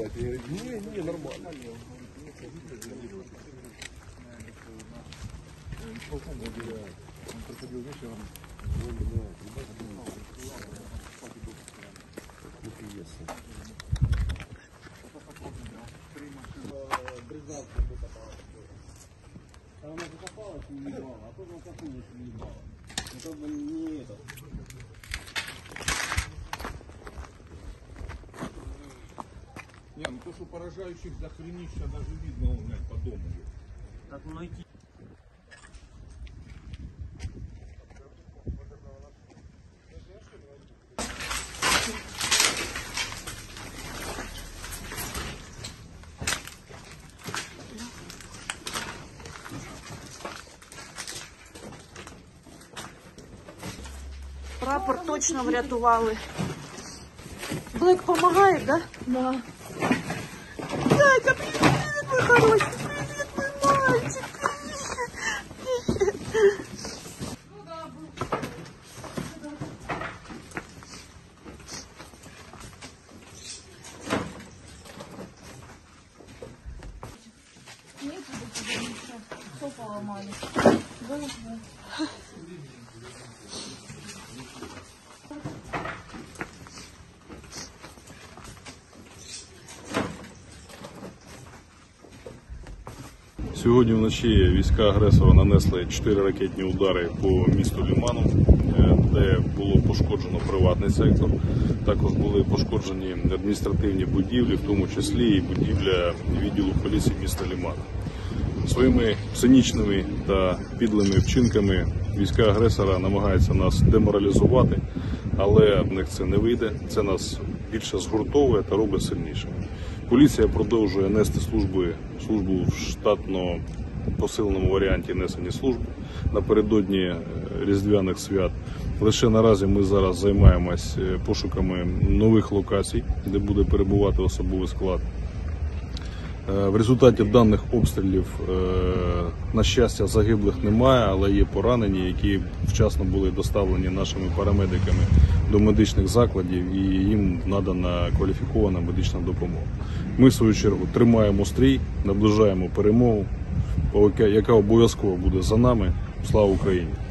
нет. Я говорю, не, нормально. Он приходил вечером. Она закопалась и не ебала, а потом копнулась и не ебала. Ну как бы не это. Не, ну то, что поражающих захренища даже видно, он, блядь, по дому. Как найти? Прапор точно врятували. Блек помогает, да? Да. Зайка, привет, мой хороший, привет, мой мальчик, привет. Нет, все поломали. Сьогодні вночі війська агресора нанесли 4 ракетні удари по місту Лиману, де було пошкоджено приватний сектор. Також були пошкоджені адміністративні будівлі, в тому числі і будівля відділу поліції міста Лимана. Своїми цинічними та підлими вчинками війська агресора намагаються нас деморалізувати, але в них це не вийде, це нас більше згуртовує та робить сильнішими. Поліція продовжує нести службу в штатно посиленому варіанті несення служб напередодні різдвяних свят. Лише наразі ми зараз займаємось пошуками нових локацій, де буде перебувати особовий склад. В результаті даних обстрілів, на щастя, загиблих немає, але є поранені, які вчасно були доставлені нашими парамедиками до медичних закладів і їм надана кваліфікована медична допомога. Ми, в свою чергу, тримаємо стрій, наближаємо перемогу, яка обов'язково буде за нами. Слава Україні!